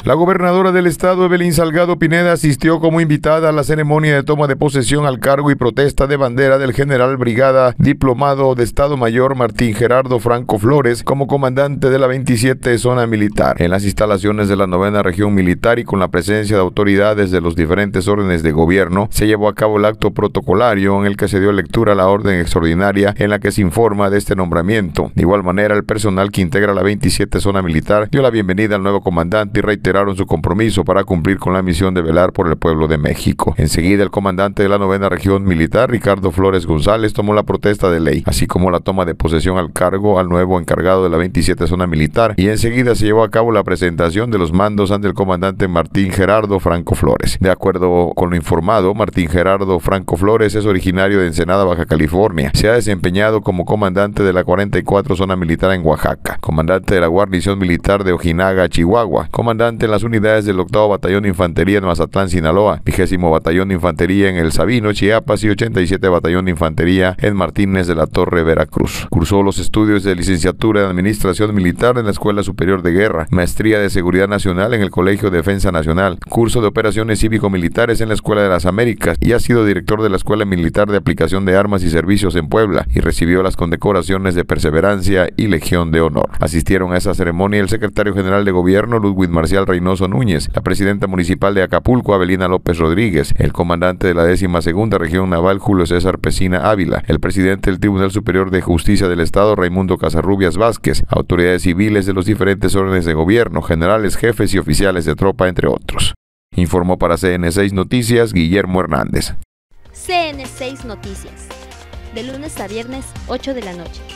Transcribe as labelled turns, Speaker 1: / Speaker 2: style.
Speaker 1: La gobernadora del estado, Evelyn Salgado Pineda, asistió como invitada a la ceremonia de toma de posesión al cargo y protesta de bandera del general brigada diplomado de Estado Mayor Martín Gerardo Franco Flores como comandante de la 27 Zona Militar. En las instalaciones de la 9ª Región Militar y con la presencia de autoridades de los diferentes órdenes de gobierno, se llevó a cabo el acto protocolario en el que se dio lectura a la orden extraordinaria en la que se informa de este nombramiento. De igual manera, el personal que integra la 27 Zona Militar dio la bienvenida al nuevo comandante y reiteraron su compromiso para cumplir con la misión de velar por el pueblo de México. Enseguida, el comandante de la 9ª Región Militar, Ricardo Flores González, tomó la protesta de ley, así como la toma de posesión al cargo al nuevo encargado de la 27 Zona Militar, y enseguida se llevó a cabo la presentación de los mandos ante el comandante Martín Gerardo Franco Flores. De acuerdo con lo informado, Martín Gerardo Franco Flores es originario de Ensenada, Baja California. Se ha desempeñado como comandante de la 44 Zona Militar en Oaxaca, comandante de la Guarnición Militar de Ojinaga, Chihuahua, comandante en las unidades del 8º Batallón de Infantería en Mazatlán, Sinaloa, 20º Batallón de Infantería en El Sabino, Chiapas y 87 Batallón de Infantería en Martínez de la Torre, Veracruz. Cursó los estudios de licenciatura en Administración Militar en la Escuela Superior de Guerra, maestría de Seguridad Nacional en el Colegio de Defensa Nacional, curso de Operaciones Cívico-Militares en la Escuela de las Américas y ha sido director de la Escuela Militar de Aplicación de Armas y Servicios en Puebla y recibió las condecoraciones de Perseverancia y Legión de Honor. Asistieron a esa ceremonia el secretario general de Gobierno, Ludwig Marcial Reynoso Núñez, la presidenta municipal de Acapulco, Abelina López Rodríguez, el comandante de la 12ª Región Naval, Julio César Pesina Ávila, el presidente del Tribunal Superior de Justicia del Estado, Raimundo Casarrubias Vázquez, autoridades civiles de los diferentes órdenes de gobierno, generales, jefes y oficiales de tropa, entre otros. Informó para CN6 Noticias, Guillermo Hernández.
Speaker 2: CN6 Noticias, de lunes a viernes, 8 de la noche.